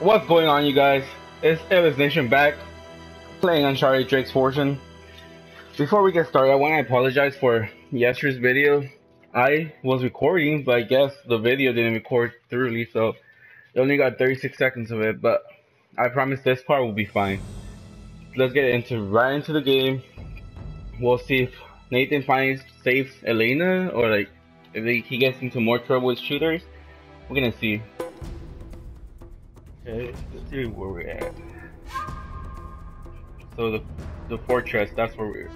What's going on, you guys? It's Ellis Nation back, playing Uncharted Drake's Fortune. Before we get started, I want to apologize for yesterday's video. I was recording, but I guess the video didn't record thoroughly, so it only got 36 seconds of it, but I promise this part will be fine. Let's get right into the game. We'll see if Nathan finally saves Elena, or like, if he gets into more trouble with shooters. We're gonna see. Okay, let's see where we're at. So the fortress, that's where we're.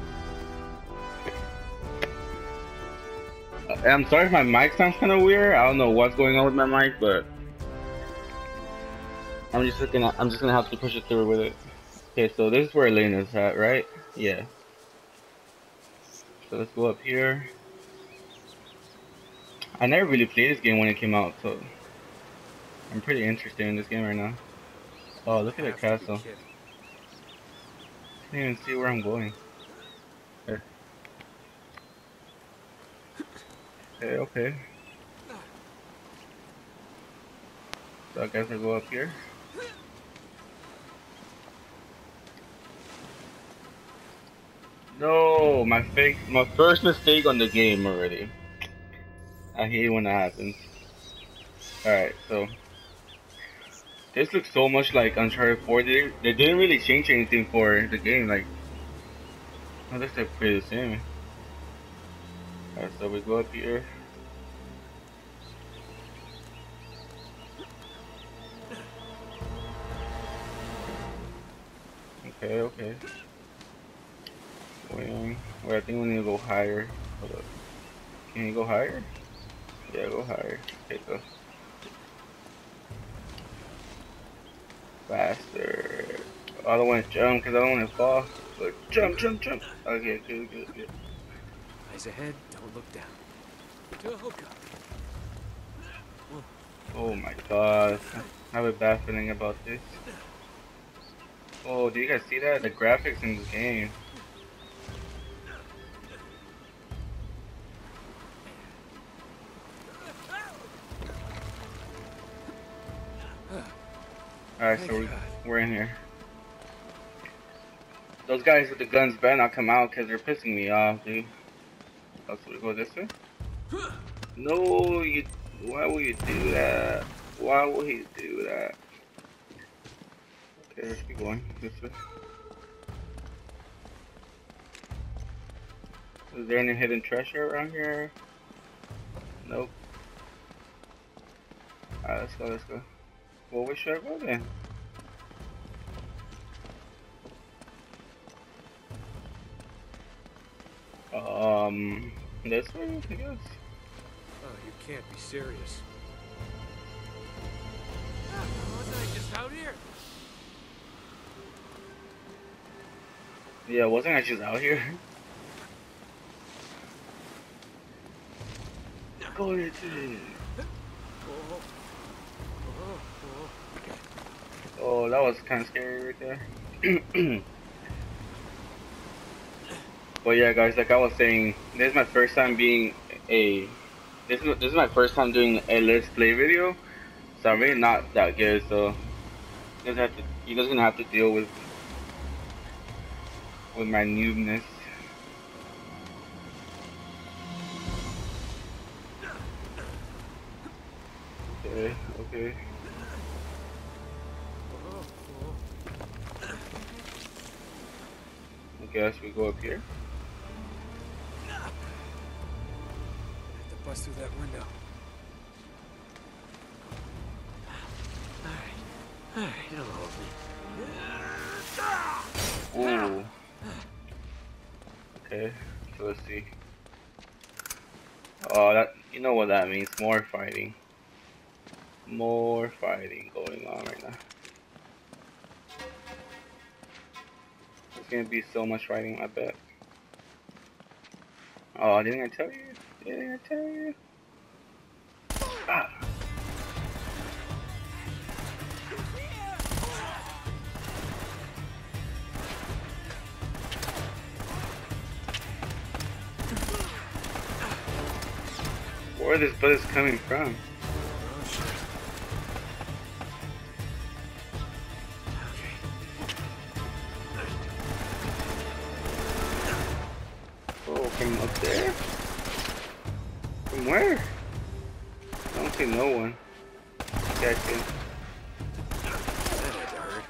I'm sorry if my mic sounds kind of weird. I don't know what's going on with my mic, but I'm just gonna have to push it through with it. Okay, so this is where Elena's at, right? Yeah. So let's go up here. I never really played this game when it came out, so I'm pretty interested in this game right now. Oh, look at the castle. Can't even see where I'm going. Here. Okay. So I guess I go up here. No, my first mistake on the game already. I hate when that happens. Alright, so this looks so much like Uncharted 4. They didn't really change anything for the game. Like, oh, this looks pretty the same. Alright, so we go up here. Okay. Wait, I think we need to go higher. Hold up. Can you go higher? Yeah, go higher. Okay, go. Faster. I don't want to jump because I don't want to fall. But jump. Okay, good. Eyes ahead, don't look down. Oh my god. I have a bad feeling about this. Oh, do you guys see that? The graphics in this game. Alright, so we're in here. Those guys with the guns better not come out because they're pissing me off, dude. Oh, so we go this way? No, why would you do that? Why would he do that? Okay, let's keep going this way. Is there any hidden treasure around here? Nope. Alright, let's go. Well, where should I go then? This way, I guess. Oh, you can't be serious. Wasn't I just out here? Yeah, wasn't I just out here? Go ahead. Oh, that was kind of scary right there. But yeah, guys, like I was saying, this is my first time being this is my first time doing a let's play video, so I'm really not that good. So you guys gonna have to deal with my noobness. Okay. I guess we go up here. I have to bust through that window. Alright, it'll hold me. Ooh. Okay, so let's see. Oh, you know what that means? More fighting. More fighting going on right now. There's gonna be so much fighting, I bet. Oh, didn't I tell you? Ah. Where this bullets coming from? From up there? From where? I don't see no one. Gotcha. That had to hurt.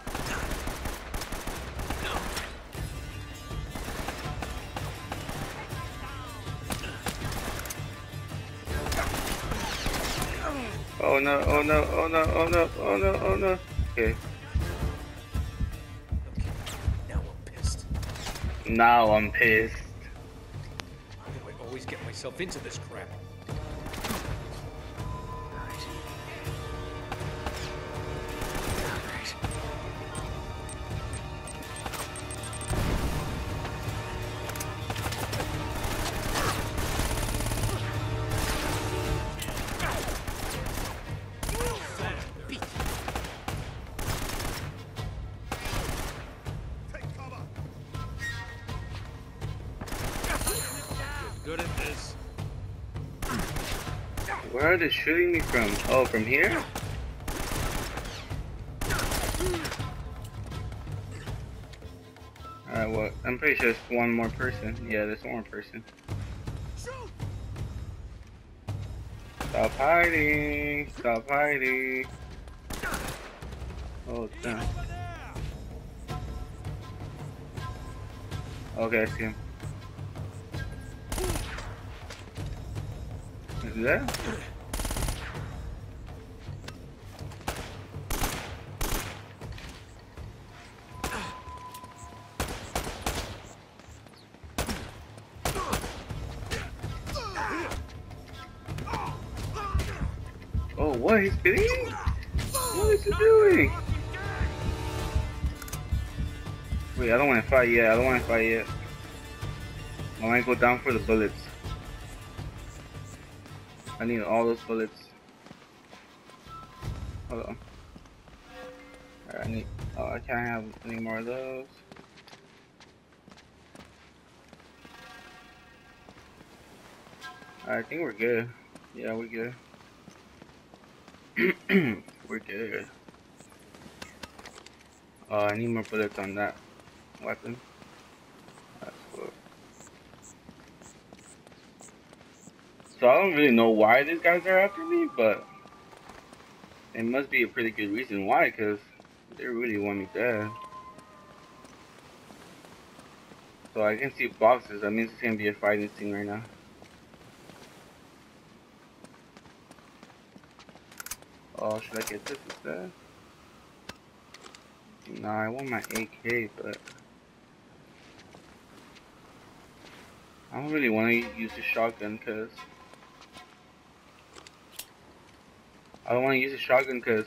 Oh no, oh no, oh no, oh no, oh no, oh no. Okay. Now I'm pissed. Now I'm pissed. Why do I always get myself into this crap? Alright. Alright. Beat. Good at this. Where are they shooting me from? Oh, from here? Alright, well, I'm pretty sure it's one more person. Yeah, there's one more person. Stop hiding! Stop hiding! Oh, damn. Okay, I see him. Is that? Oh, what? He's spinning? What is he doing? Wait, I don't want to fight yet. I don't want to fight yet. I want to go down for the bullets. I need all those bullets. Hold on. Alright, I need. Oh, I can't have any more of those. I think we're good. Yeah, we're good. We're good. I need more bullets on that weapon. That's cool. So I don't really know why these guys are after me, but it must be a pretty good reason why, because they really want me dead. So I can see boxes. That means it's gonna be a fighting scene right now. Oh, should I get this instead? Nah, I want my AK, but I don't really want to use the shotgun because I don't want to use a shotgun because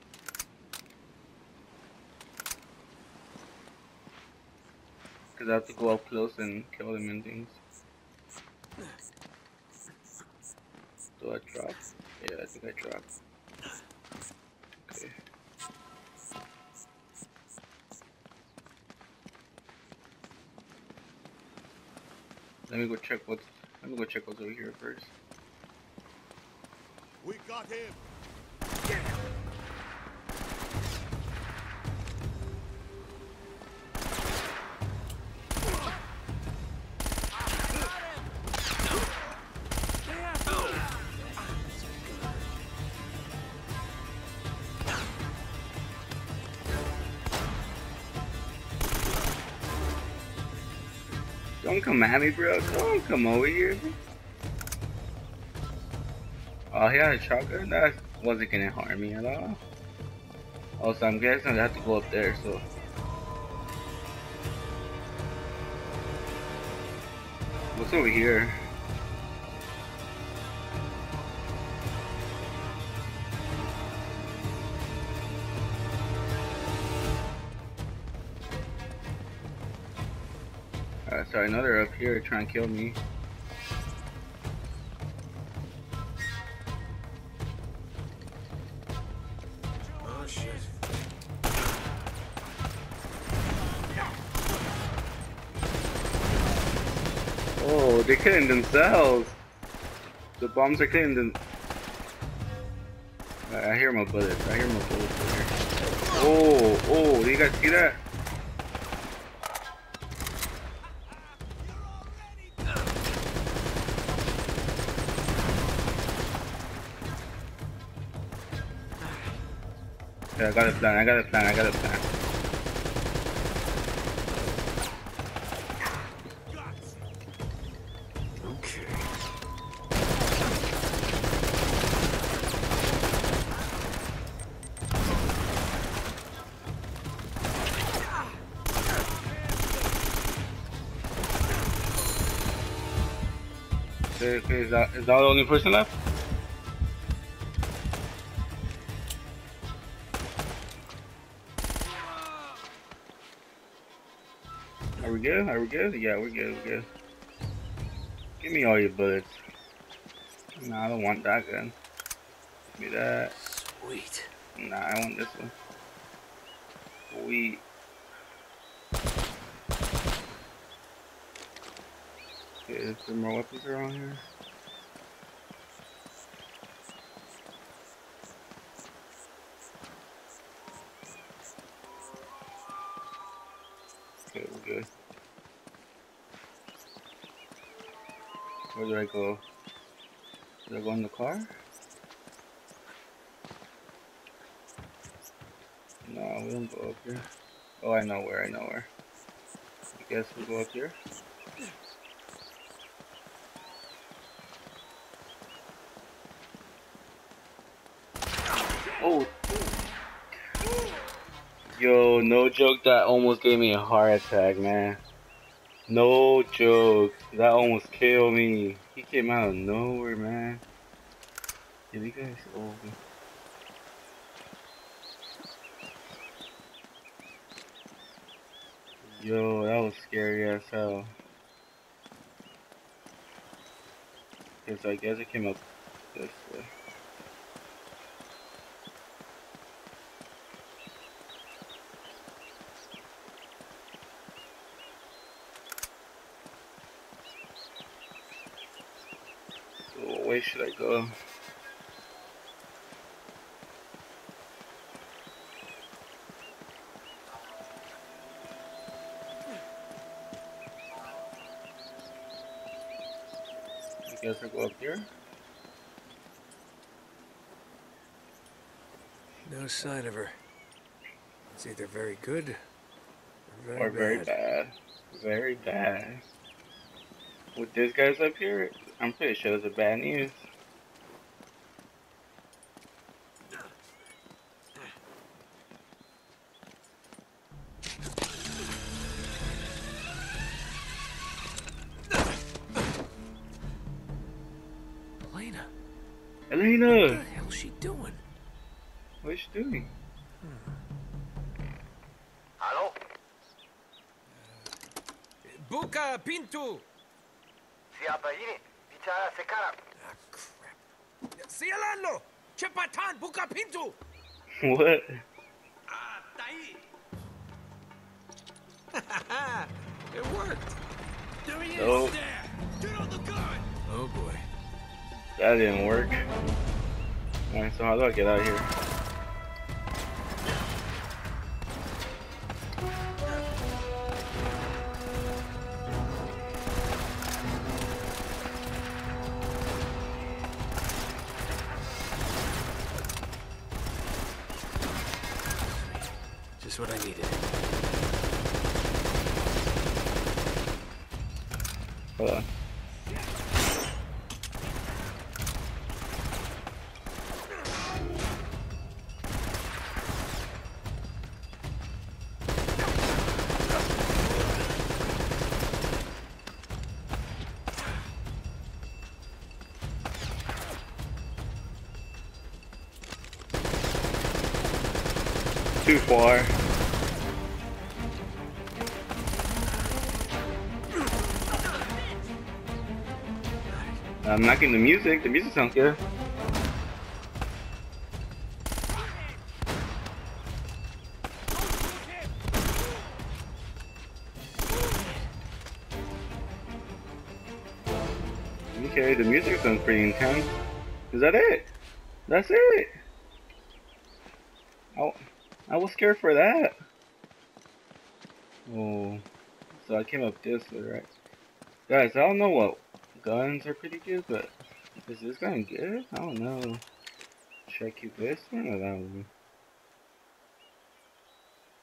I have to go up close and kill them and things. Do I drop? Yeah, I think I dropped. Okay. Let me go check what's over here first. We got him. Don't come at me, bro. Don't come over here. Oh, he had a shotgun? That wasn't gonna harm me at all. Also, I'm guessing I have to go up there, so. What's over here? Sorry, another up here trying to kill me. Oh shit. Oh, they're killing themselves. The bombs are killing them. I hear my bullets. I hear my bullets over here. Oh, do you guys see that? Yeah, I got a plan. I got a plan. I got a plan. Okay. Okay, is that the only person left? Are we good? Are we good? Yeah, we're good. We're good. Give me all your bullets. Nah, I don't want that gun. Give me that. Sweet. Nah, I want this one. Sweet. Okay, is there more weapons around here? Okay, we're good. Where do I go? Do I go in the car? No, we don't go up here. Oh, I know where. I know where. I guess we'll go up here. Oh, yo, no joke. That almost gave me a heart attack, man. No joke. That almost killed me. He came out of nowhere, man. Did you guys? Oh. Yo, that was scary as hell. Cause I guess it came up this way. So what way should I go? I guess I go up here. No sign of her. It's either very good Or or very very bad. bad. Very bad. With this guy's up here, I'm pretty sure it's a bad news. Elena, what Elena! the hell's she doing? What is she doing? Halo? Buka Pintu! Siapa ini? Bicara sekarang. Ah, crap. Sialano! Cepatan, buka pintu! What? Ah, tai! It worked! There he is! Nope. There! Get on the gun! Oh boy. That didn't work. Alright, so how do I get out of here? Just what I needed. Hold on. Too far. I'm liking the music. The music sounds good. Okay, the music sounds pretty intense. Is that it? That's it. I was scared for that. Oh, so I came up this way, right? Guys, I don't know what guns are pretty good, but is this gun good? I don't know. Should I keep this one or that one?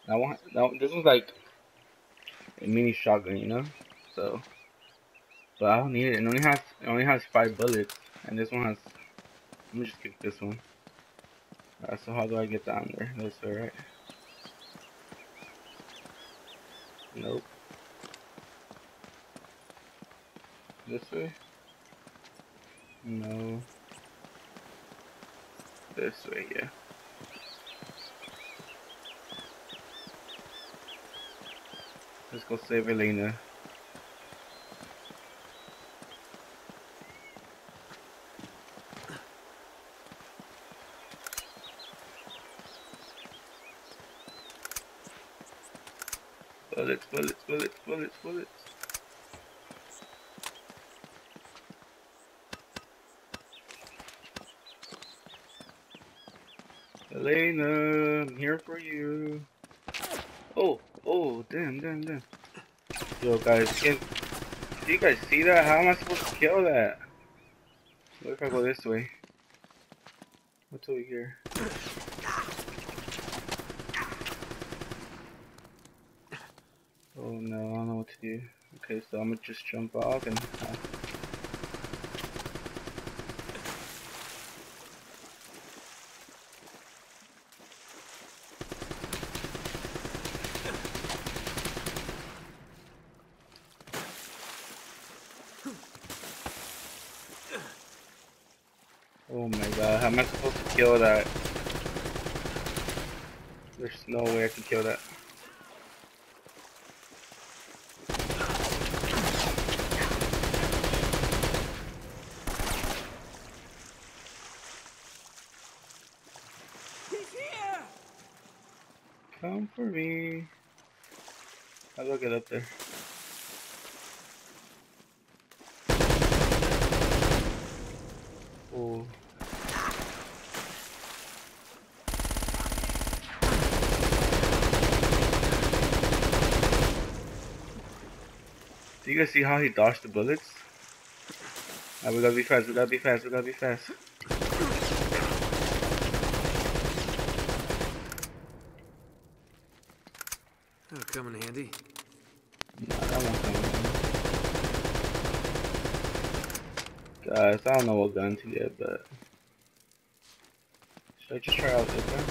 This one's like a mini shotgun, you know. So, but I don't need it. It only has 5 bullets, and this one has. Let me just get this one. Alright, so how do I get down there? This way, right? Nope. This way? No. This way, yeah. Let's go save Elena. Bullets, bullets, bullets, bullets, bullets. Elena, I'm here for you. Oh, damn, damn, damn. Yo, guys, do you guys see that? How am I supposed to kill that? What if I go this way? What's over here? Oh no, I don't know what to do. Okay, so I'm gonna just jump off and... Oh my god, how am I supposed to kill that? There's no way I can kill that. He's here! Come for me. How do I get up there? Oh. Do you guys see how he dodged the bullets? Alright, we gotta be fast, we gotta be fast, we gotta be fast. That'll come in handy. Nah, that won't come in. Guys, I don't know what gun to get, but... Should I just try out this gun?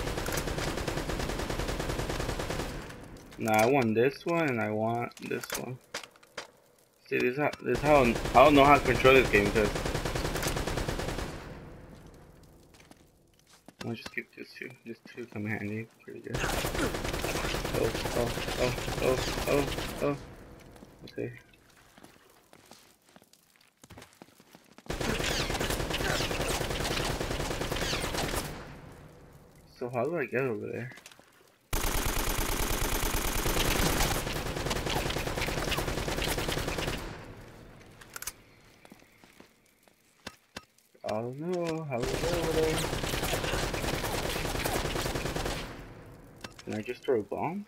Nah, I want this one and I want this one. See, this is how I don't know how to control this game because I'll just keep this two. This two come handy, pretty good. Oh. Okay. So how do I get over there? I don't know how to get over there. Can I just throw a bomb?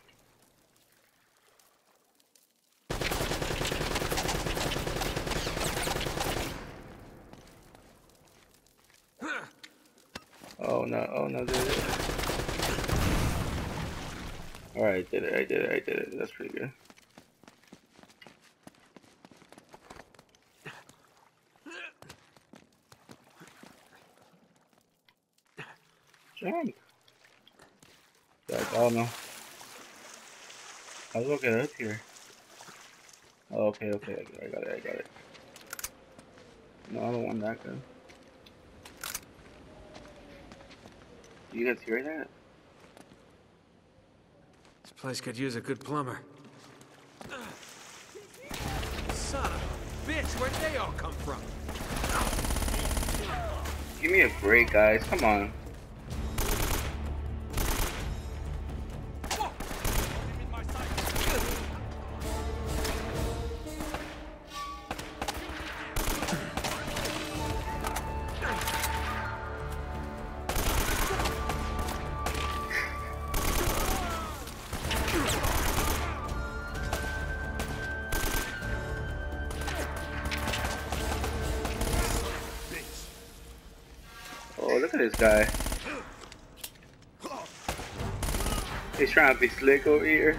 Oh no, did it. Alright, I did it. That's pretty good. Jump! Guys, I don't know. How do I get up here? Oh, okay, I got it. No, I don't want that gun. Do you guys hear that? This place could use a good plumber. Son of a bitch, where'd they all come from? Give me a break, guys. Come on. Oh, look at this guy. He's trying to be slick over here.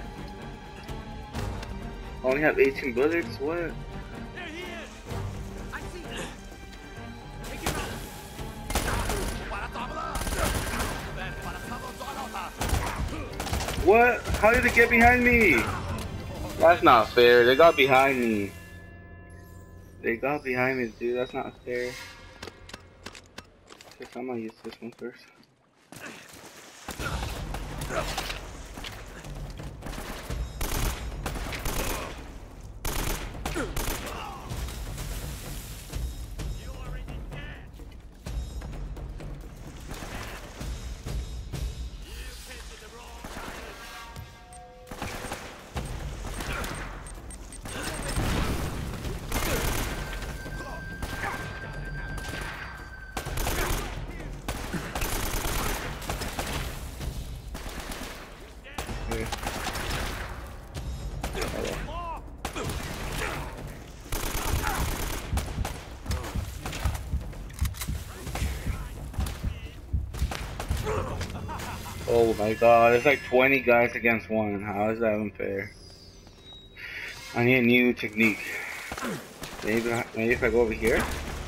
Only have 18 bullets? What? There he is! I see him! Take him out! What? How did they get behind me? That's not fair. They got behind me. They got behind me, dude. That's not fair. Guess I'm gonna use this one first. Oh my god, it's like 20 guys against one. How is that unfair? I need a new technique. Maybe if I go over here?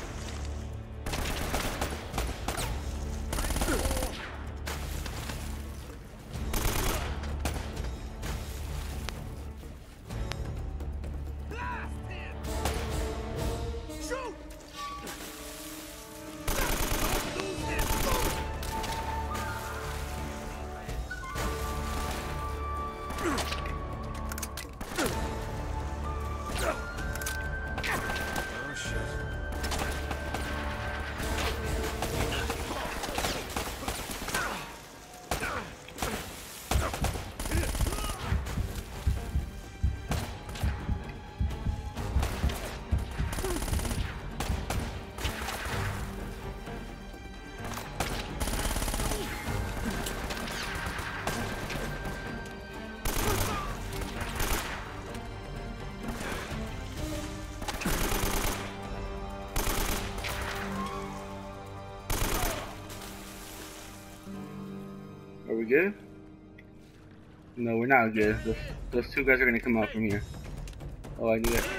Are we good? No, we're not good. Those two guys are gonna come out from here. Oh, I knew it.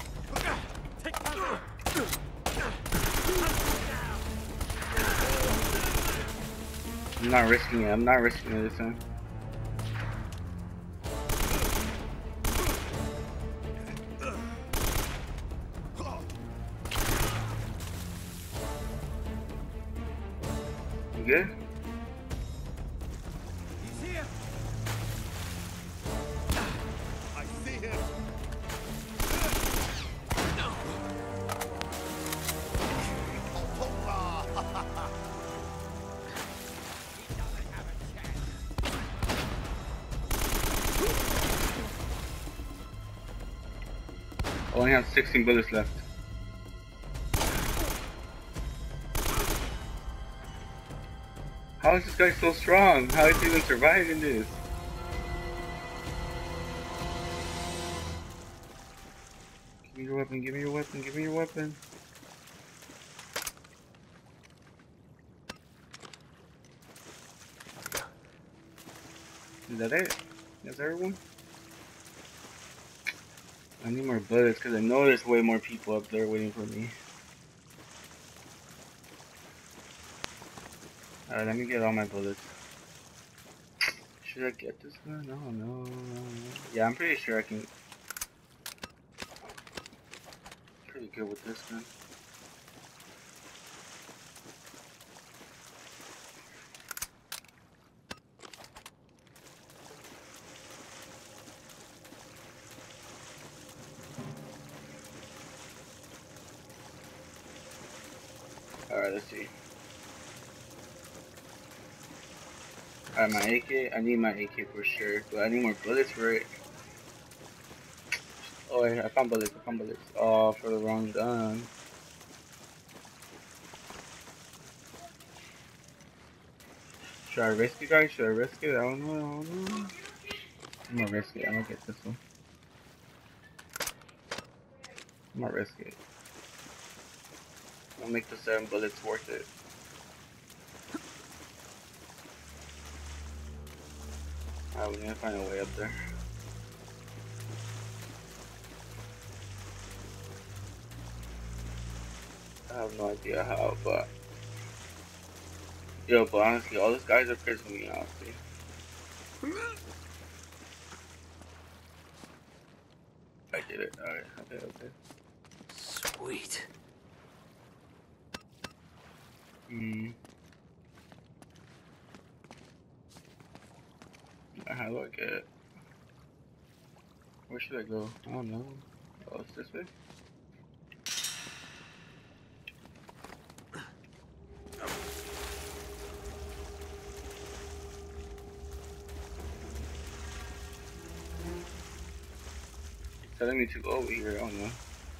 I'm not risking it. I'm not risking it this time. You good? I only have 16 bullets left. How is this guy so strong? How is he even surviving this? Give me your weapon, give me your weapon, give me your weapon. Is that it? That's everyone? I need more bullets because I know there's way more people up there waiting for me. Alright, let me get all my bullets. Should I get this gun? No. Yeah, I'm pretty sure I can. Pretty good with this gun. Alright, let's see. Alright, my AK. I need my AK for sure, but I need more bullets for it. Oh, wait, I found bullets. Oh, for the wrong gun. Should I risk it, guys? Should I risk it? I don't know. I'm gonna risk it. I'm gonna get this one. I'm gonna risk it. I'll make the 7 bullets worth it. Alright, we need to find a way up there. I have no idea how, but yo, but honestly, all these guys are pissing me off, dude. I did it. Alright, okay. Sweet. How do I get it? Where should I go? I don't know. Oh, it's this way? It's telling me to go over here, I don't know.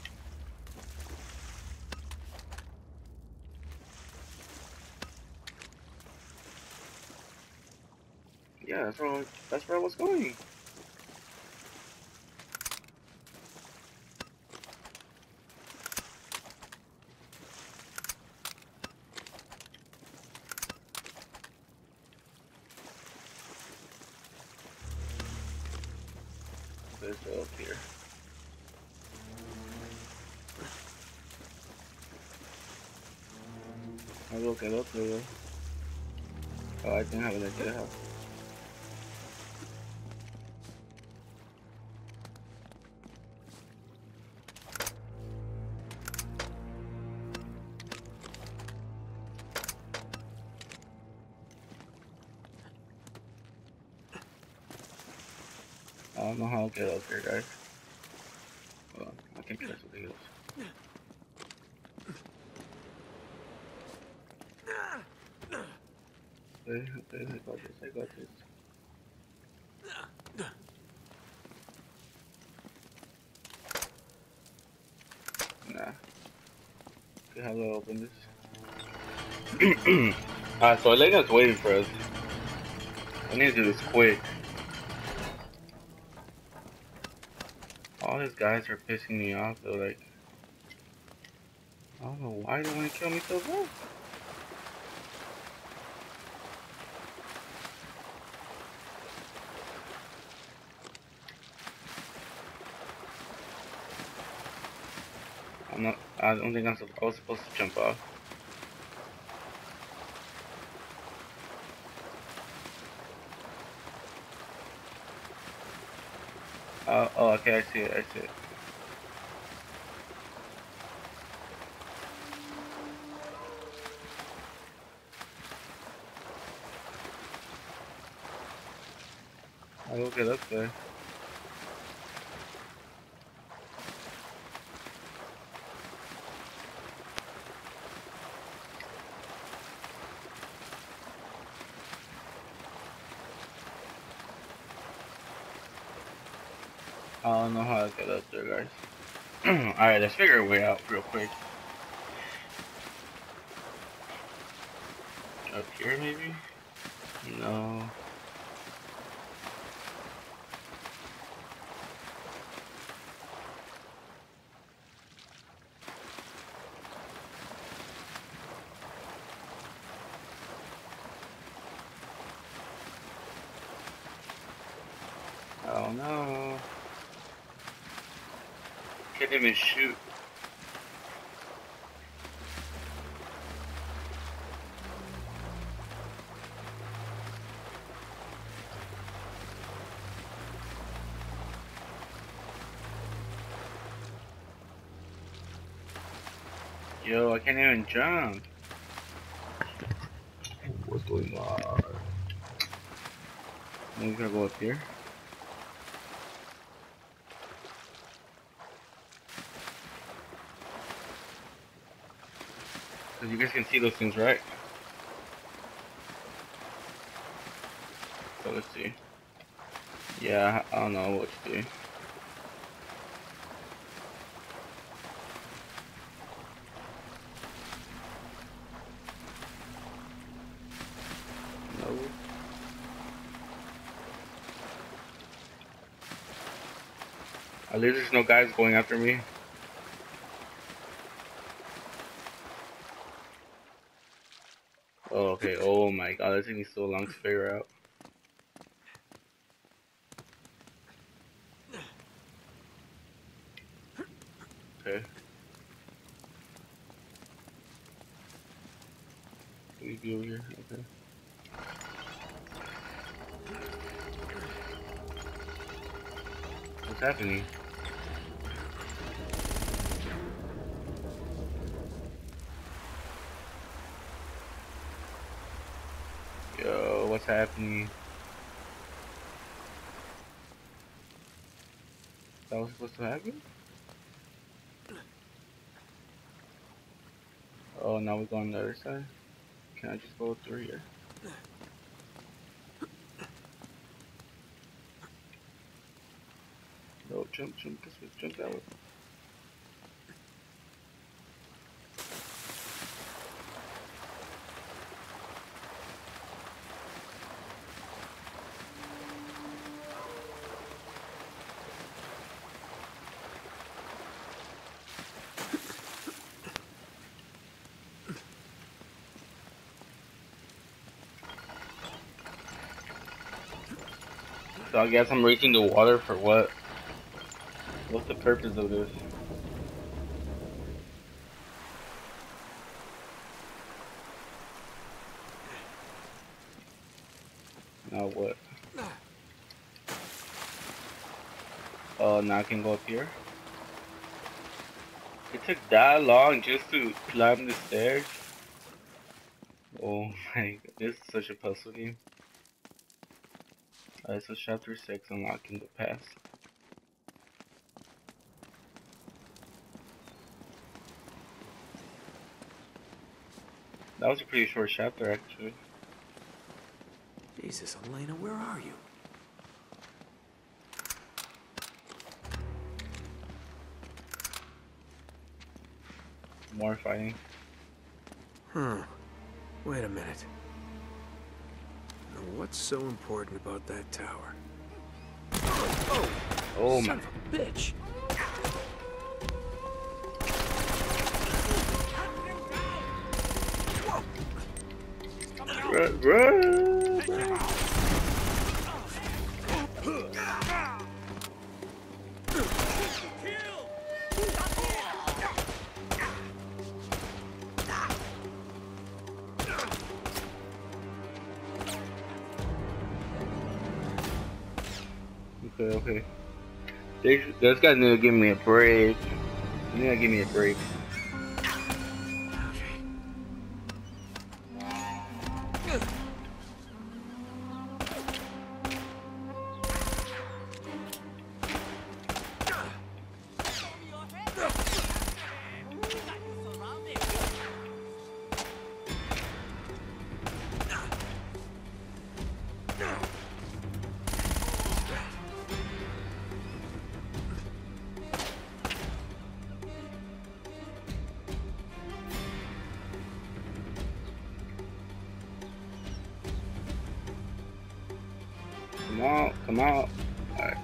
Yeah, that's where I was going. Let's go up here. I will get up there. Oh, I didn't have an idea how. I don't know how to get up there, guys. Hold on, I can catch the heels. Okay, I got this. Nah. Okay, how do I open this? Alright, so Elena's waiting for us. I need to do this quick. All these guys are pissing me off though, like, I don't know why they want to kill me so bad. I don't think I was supposed to jump off. Oh, okay, I see it. I will get up there. I don't know how to get up there, guys. Alright, let's figure a way out real quick. Up here, maybe? No. Oh no. Can't even shoot. Yo, I can't even jump. What's going on? I'm gonna go up here. Cause you guys can see those things, right? So let's see. Yeah, I don't know what to do. No. At least there's no guys going after me. Oh, okay. Oh my god, that's taking me so long to figure out. Okay. We be over here. Okay. What's happening? Yo, what's happening? That was supposed to happen? Oh, now we go on the other side? Can I just go through here? No, jump this way, jump that way. So I guess I'm reaching the water for what? What's the purpose of this? Now what? Oh, now I can go up here? It took that long just to climb the stairs? Oh my god, this is such a puzzle game. Alright, so chapter 6, unlocking the pass. That was a pretty short chapter, actually. Jesus, Elena, where are you? More fighting. Wait a minute. Now, what's so important about that tower? Oh Son my. of a bitch! Run! Okay. Those guys need to give me a break. They need to give me a break. Come out. Alright.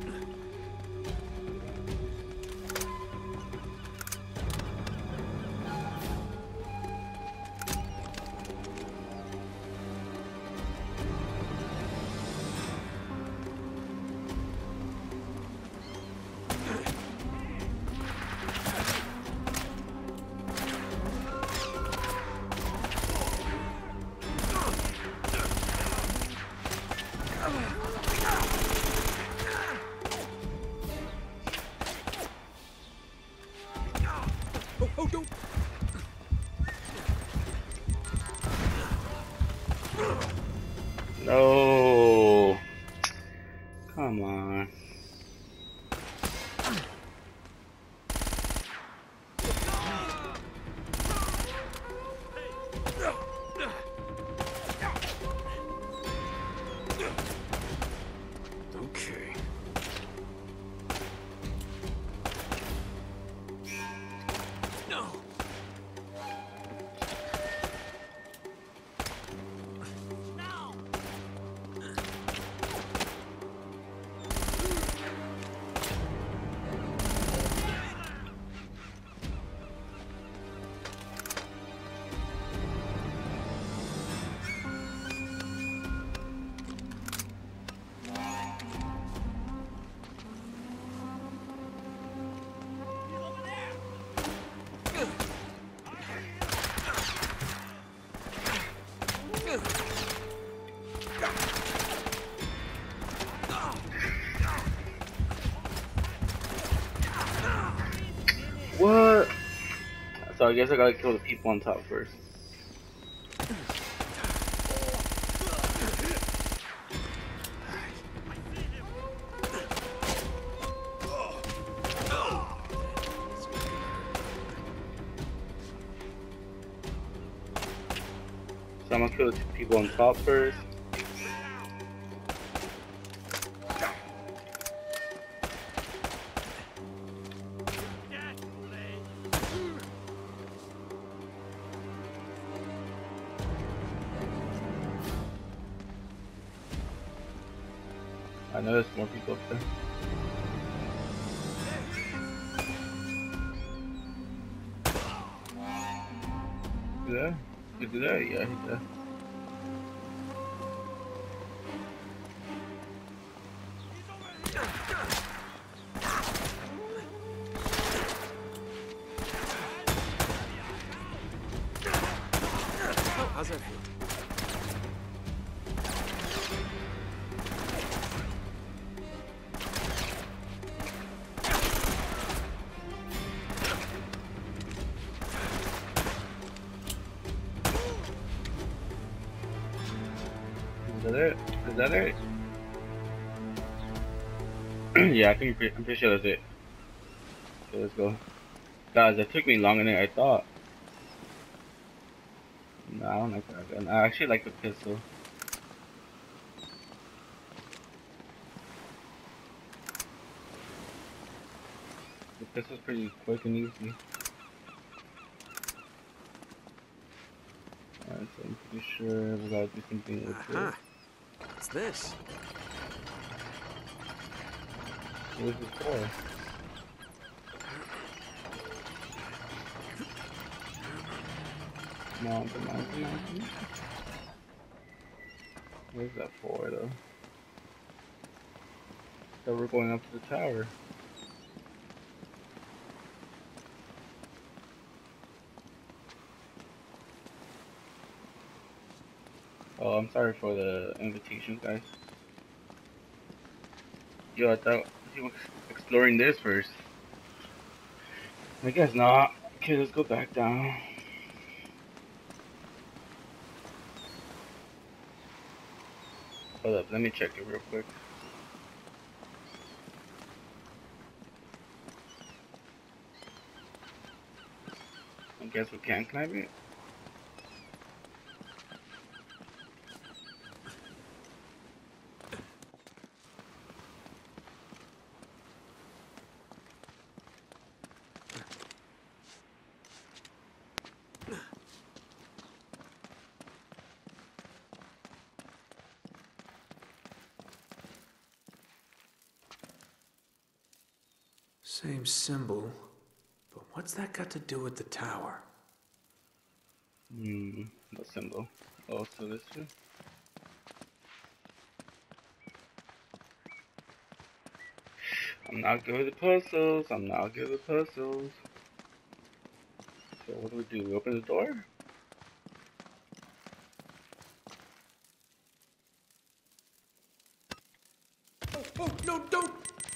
Oh, don't! No. Come on. Okay. No! So I guess I gotta kill the people on top first. So I'm gonna kill the people on top first. I know there's more people up there. Do that? You do that? Yeah, he does. How's that feel? Is that it? Is that it? Yeah, I think I'm pretty sure that's it. Okay, let's go. Guys, that took me longer than I thought. No, I don't like that gun. I actually like the pistol. The pistol's pretty quick and easy. Alright, so I'm pretty sure we gotta do something with it. What's this? What is this for? Come on, come on, come on, come on. What is that for, though? So we're going up to the tower. Oh, I'm sorry for the invitation, guys. Yo, I thought he was exploring this first. I guess not. Okay, let's go back down. Hold up, let me check it real quick. I guess we can't climb it. Same symbol, but what's that got to do with the tower? What symbol? Oh, so this one? I'm not good with the puzzles. I'm not good with puzzles. So what do? We open the door? Oh, no, don't!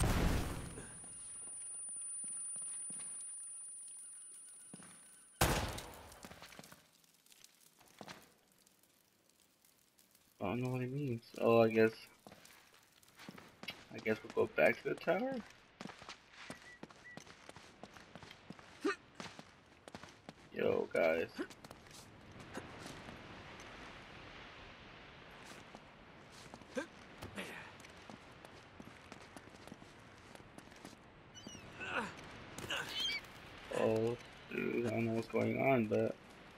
I don't know what it means. Oh, I guess we'll go back to the tower. Yo, guys. Oh, dude, I don't know what's going on, but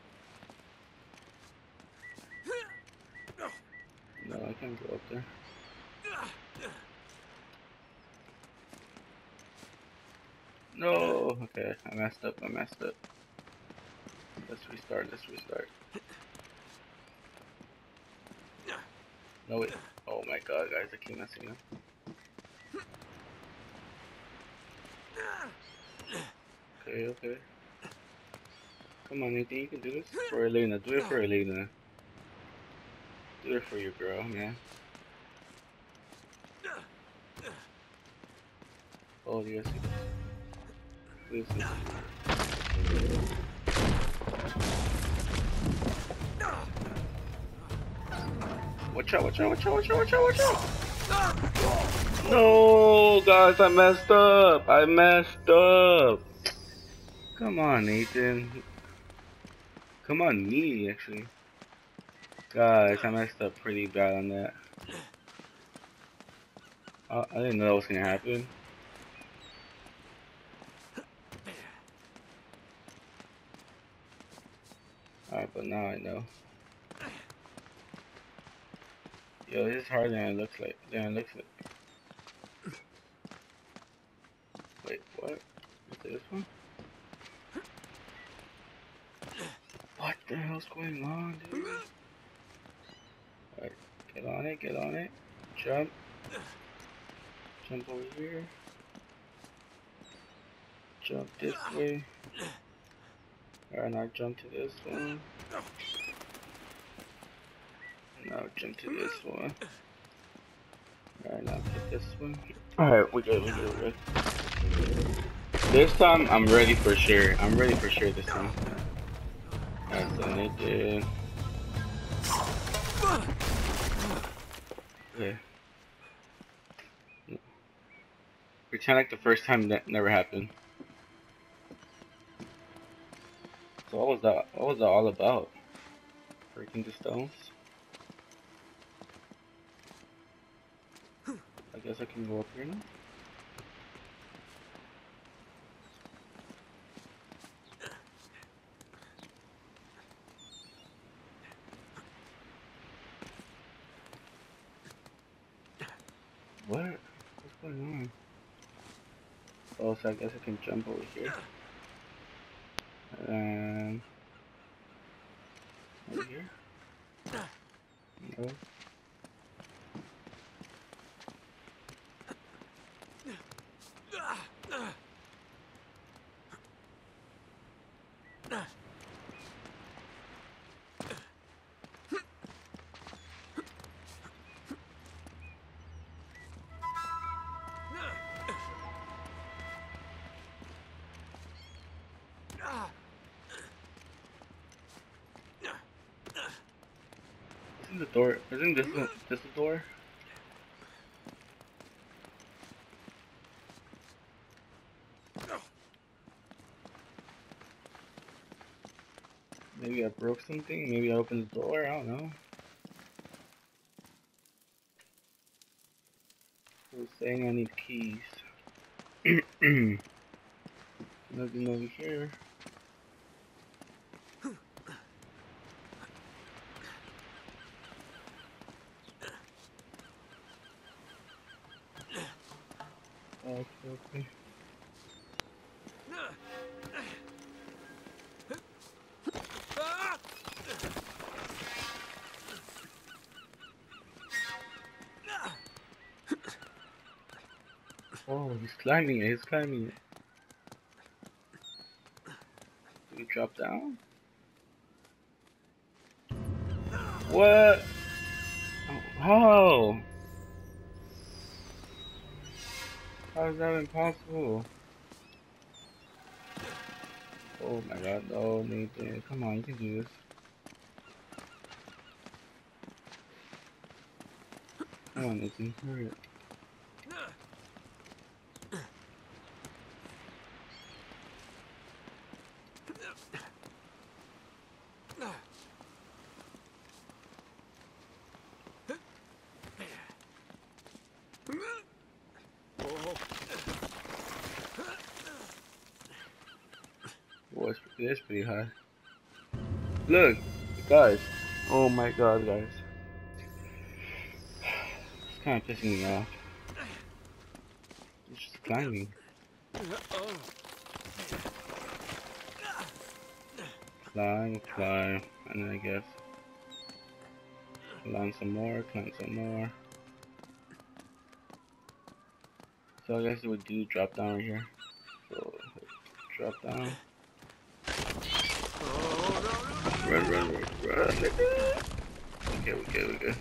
no, I can't go up there. No, okay, I messed up. Let's restart. No, wait. Oh my god, guys, I keep messing up. Okay. Come on, Nathan, you can do this. For Elena, do it for Elena. Do it for your girl, man. Oh, yes. Please. Watch out, watch out, watch out, watch out, watch out, watch out! No, guys, I messed up. I messed up. Come on, Nathan. Come on, me, actually. Guys, I messed up pretty bad on that. I didn't know that was gonna happen. Alright, but now I know. Yo, this is harder than it looks like. Wait, what? Is this one? What the hell's going on, dude? Alright, get on it, get on it. Jump. Jump over here. Jump this way. Alright, now jump to this one. Now jump to this one. Alright, now hit this one. Alright, we're good, we're good, we're good. This time, I'm ready for sure. I'm ready for sure this time. Alright, so they did. Okay. Pretend like the first time that never happened. So what was that? What was that all about? Breaking the stones? I guess I can go up here now. What? What's going on? Oh, so I guess I can jump over here. And over here? No. Isn't the door? Isn't this the door? Maybe I broke something. Maybe I opened the door. I don't know. It was saying I need keys. Nothing over here. Okay, okay. Oh, he's climbing it. He's climbing it. Did he drop down? What? How? How is that impossible? Oh my god, no, Nathan. Come on, you can do this. Come on, Nathan. Hurry up. Boy, it's pretty high. Look, guys. Oh my god, guys. It's kind of pissing me off. It's just climbing. Climb, climb, and then I guess climb some more, climb some more. So I guess it would do drop down right here. So drop down. Run, run, run, run. Okay, we good, we good.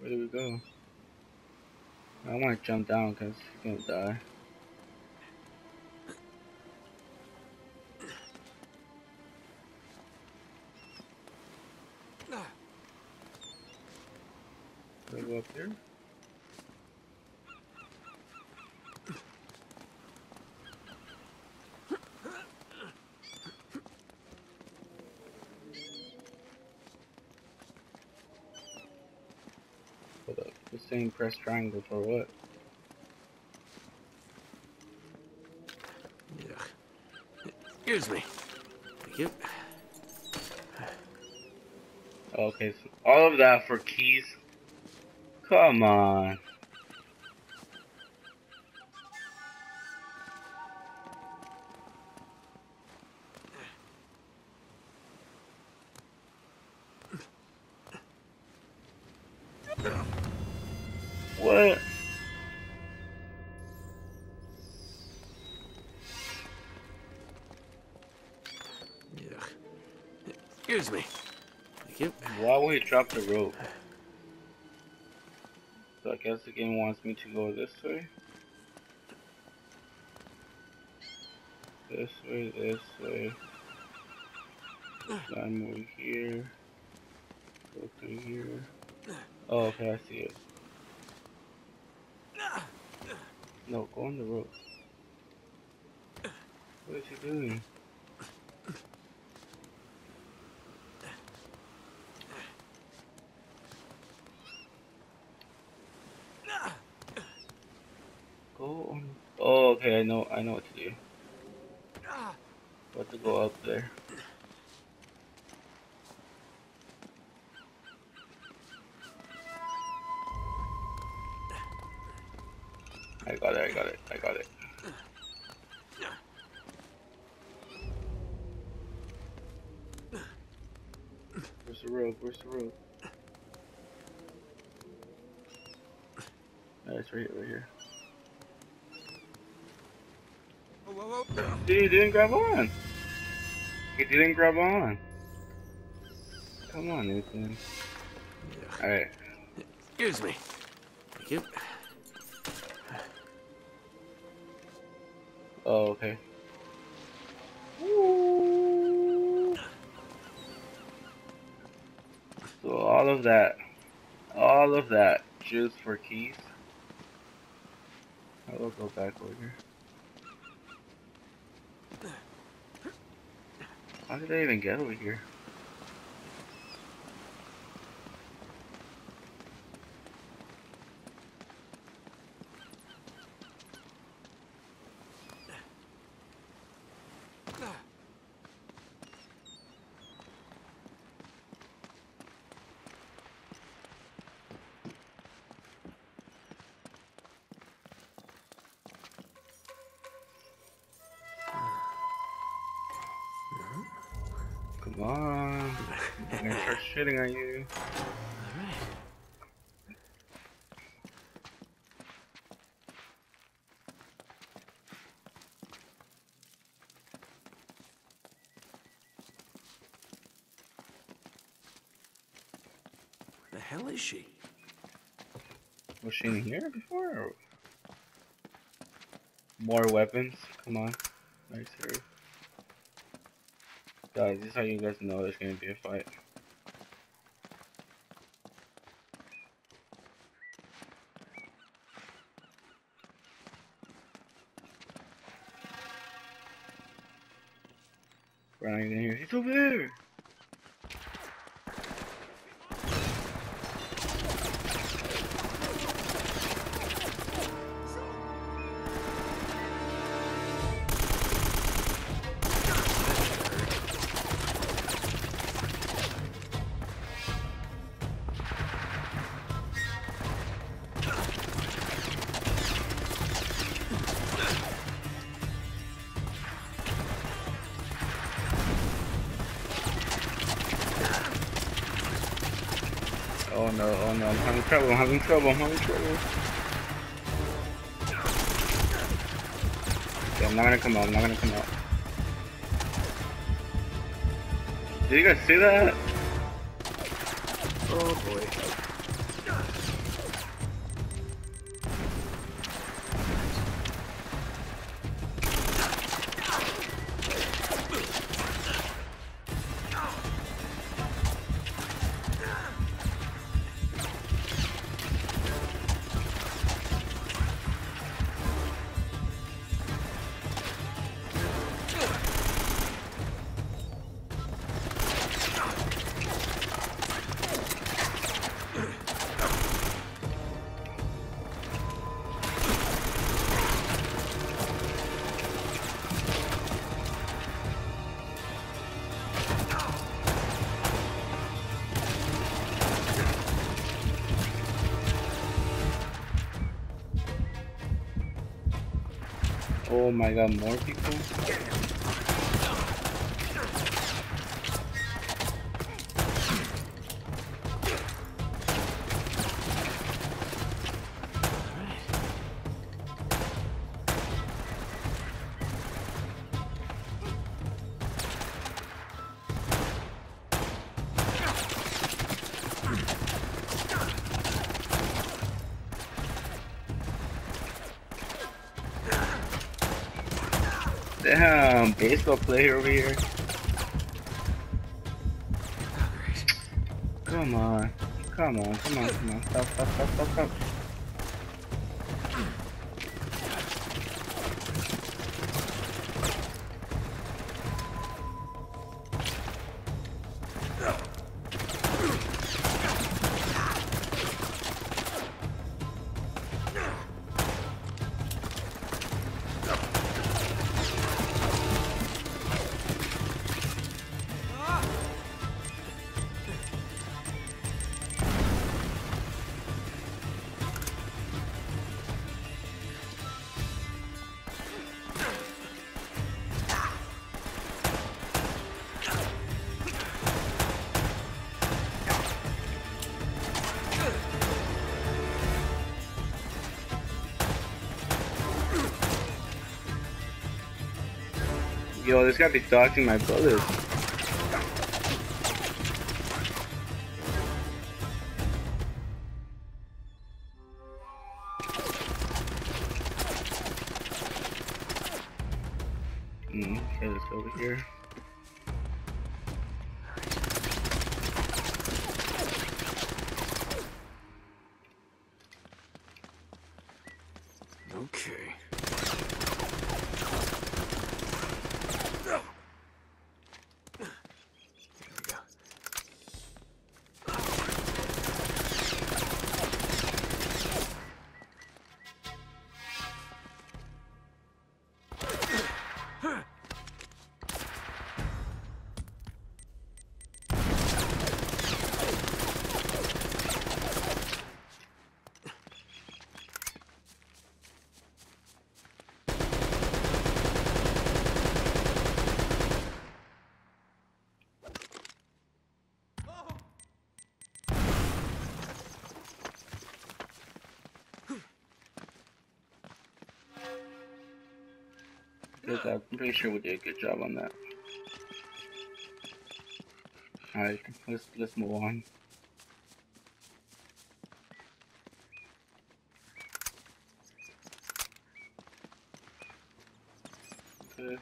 Where do we go? I want to jump down because he's gonna die. Do I go up here? Hold up. The same press triangle for what? Yeah. Excuse me. Thank you. Okay, so all of that for keys? Come on. What? Yeah. Excuse me. Thank you. Why would he drop the rope? So I guess the game wants me to go this way. This way, this way. Climb over here. Go through here. Oh, okay, I see it. No, go on the rope. What is he doing? Go on. Oh, okay, I know what to do. What to go up there? I got it. Where's the rope? Oh, it's right here. See, he didn't grab on. Come on, Nathan. Yeah. Alright. Excuse me. Thank you. Oh, okay. Woo. So all of that, just for keys. I will go back over here. How did I even get over here? Come on. I'm gonna start shitting on you. Alright. Where the hell is she? Was she in here before? Or... More weapons? Come on. Nice hurry. Guys, this is how you guys know there's gonna be a fight. Running in here. He's over there! Oh no, I'm having trouble. Okay, I'm not gonna come out. Did you guys see that? Oh boy. Oh my god, more people? Damn, baseball player over here. Come on. Come on, come on, come on. Stop, stop, stop, stop, stop. Yo, this guy be dodging my bullets. Okay, let's go over here. Okay. I'm pretty sure we did a good job on that. Alright, let's move on. Okay.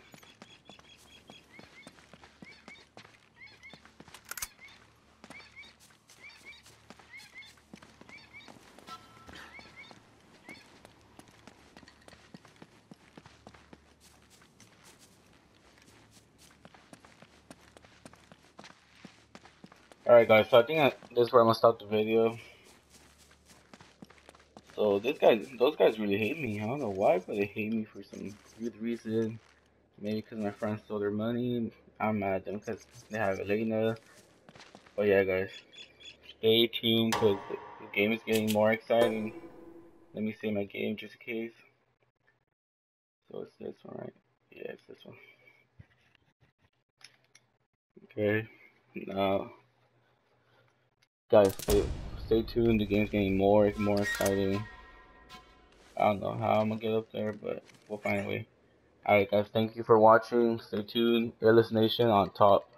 Alright guys, so I think this is where I'm gonna stop the video. So those guys really hate me. I don't know why, but they hate me for some weird reason. Maybe because my friends stole their money. I'm mad at them because they have Elena. But yeah guys, stay tuned because the game is getting more exciting. Let me save my game just in case. So it's this one, right? Yeah, it's this one. Okay, now guys, stay tuned. The game's getting more exciting. I don't know how I'm gonna get up there, but we'll find a way. Alright guys, thank you for watching. Stay tuned. Airless Nation on top.